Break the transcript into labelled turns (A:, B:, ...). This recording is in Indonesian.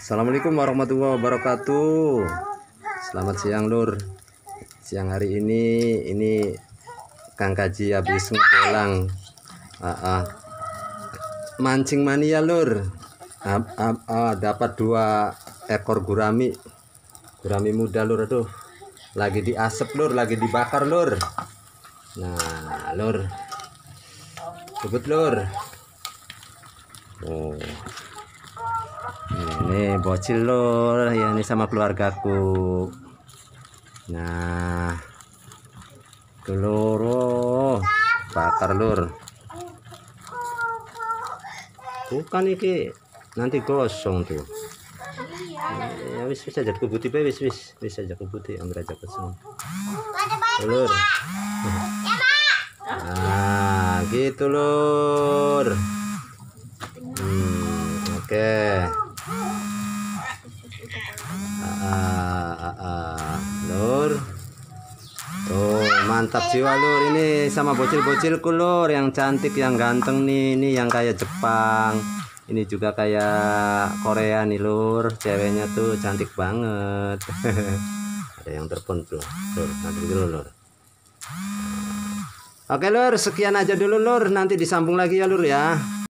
A: Assalamualaikum warahmatullahi wabarakatuh. Selamat siang lur. Siang hari ini Kang Kaji habis ngepulang mancing mania lur. Dapat 2 ekor gurami muda lur. Aduh, lagi diasep lur, lagi dibakar lur. Nah lur, kebut lur. Oh, ini bocil lur ya, ini sama keluargaku. Nah telur, oh, bakar lur. Bukan iki nanti gosong tuh. Ya wis aja kebuti be, wis aja kebuti, ambil aja kesel lur. Nah gitu lur. Oke. Lur. Tuh, mantap jiwa lur, ini sama bocil-bocilku lur, yang cantik, yang ganteng nih, ini yang kayak Jepang. Ini juga kayak Korea nih lur, ceweknya tuh cantik banget. Ada yang telepon tuh, lur, nanti dulu lur. Oke lur, sekian aja dulu lur, nanti disambung lagi ya lur ya.